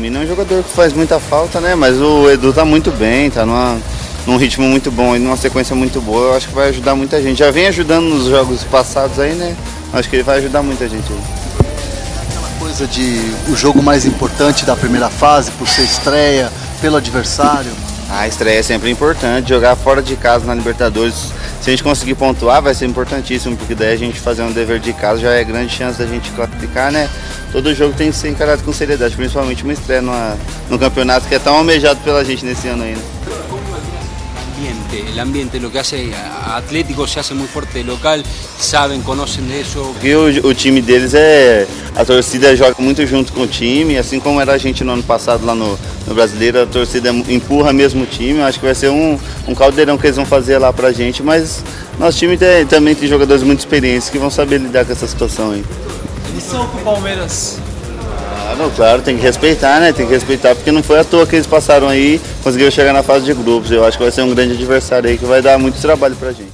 Vini é um jogador que faz muita falta, né? Mas o Edu tá muito bem, tá num ritmo muito bom e numa sequência muito boa. Eu acho que vai ajudar muita gente. Já vem ajudando nos jogos passados aí, né? Acho que ele vai ajudar muita gente aí. Aquela coisa de o jogo mais importante da primeira fase, por ser estreia, pelo adversário. A estreia é sempre importante, jogar fora de casa na Libertadores, se a gente conseguir pontuar vai ser importantíssimo, porque daí a gente fazer um dever de casa já é grande chance da gente classificar, né? Todo jogo tem que ser encarado com seriedade, principalmente uma estreia no campeonato que é tão almejado pela gente nesse ano ainda. El ambiente, lo que hace Atlético se hace muy fuerte local, saben, conocen de eso. E o time deles a torcida joga muito junto com o time, assim como era a gente no ano passado lá no Brasileiro, a torcida empurra mesmo o time. Eu acho que vai ser um caldeirão que eles vão fazer lá pra gente, mas nosso time também tem jogadores muito experientes que vão saber lidar com essa situação aí. Lição pro Palmeiras. Não, claro, tem que respeitar, né? Tem que respeitar, porque não foi à toa que eles passaram aí, conseguiram chegar na fase de grupos. Eu acho que vai ser um grande adversário aí que vai dar muito trabalho pra gente.